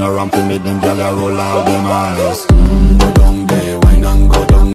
Turn around to me, them gyal a roll out them eyes.